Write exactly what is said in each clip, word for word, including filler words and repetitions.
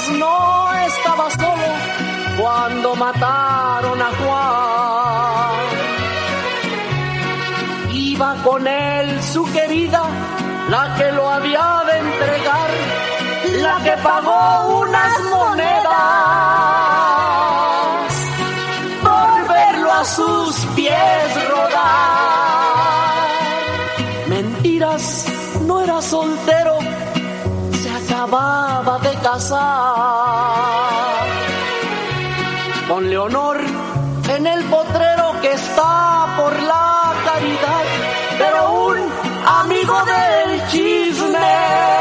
mas no estaba solo cuando mataron a Juan. Iba con él su querida, la que lo había de entregar, la que pagó unas monedas por verlo a sus pies rodar. Mentiras, no era soltero, se acababa de casar con Leonor en el potrero que está por la Caridad. Pero un amigo del chisme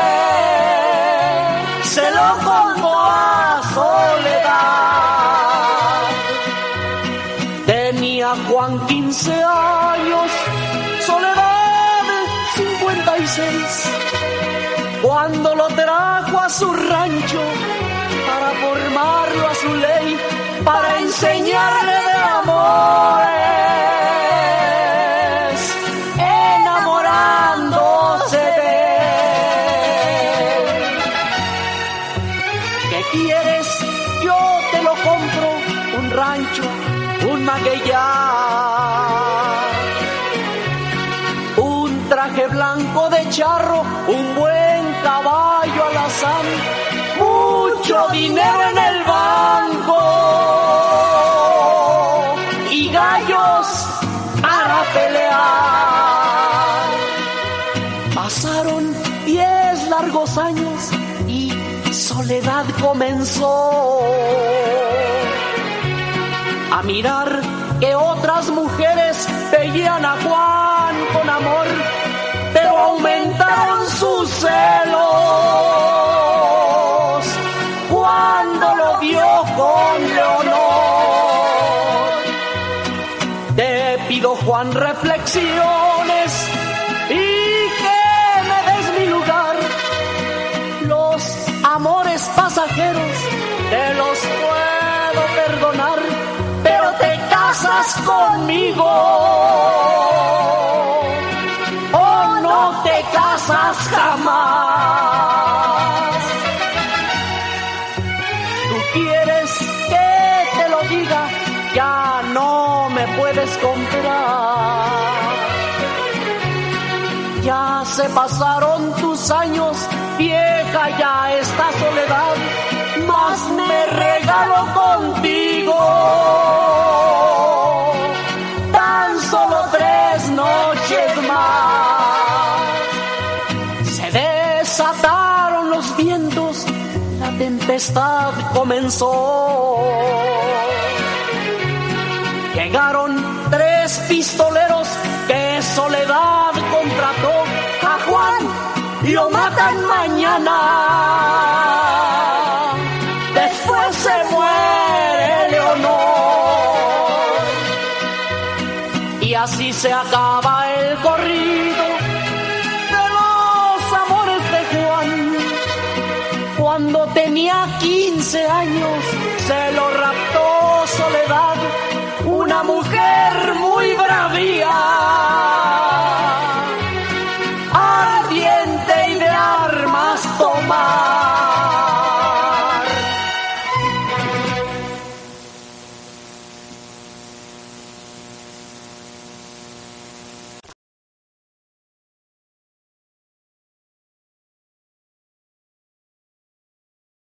se lo contó a Soledad. Tenía Juan quince años, Soledad cincuenta y seis, cuando lo trajo a su rancho para formarlo a su ley, para enseñarle de amores, enamorándose de él. ¿Qué quieres? Yo te lo compro, un rancho, un magueyar, un traje blanco de charro, un buen caballo alazán, mucho dinero en el banco y gallos para pelear. Pasaron diez largos años y Soledad comenzó a mirar que otras mujeres veían a Juan con amor, pero aumentaron sus celos cuando lo vio con Leonor. Te pido, Juan, reflexiones y que me des mi lugar. Los amores pasajeros te los puedo perdonar, pero te casas conmigo o no te casas jamás. Tú quieres que te lo diga, ya no me puedes comprar. Ya se pasaron tus años, vieja ya está Soledad, mas me regalo contigo tan solo tres noches más. Se desataron los vientos, la tempestad comenzó. Llegaron tres pistoleros que Soledad contrató. A Juan lo matan mañana, después se muere Leonor. Y así se acaba el corrido de los amores de Juan. Cuando tenía quince años se lo raptó Soledad, una mujer muy bravía, ardiente y de armas tomar.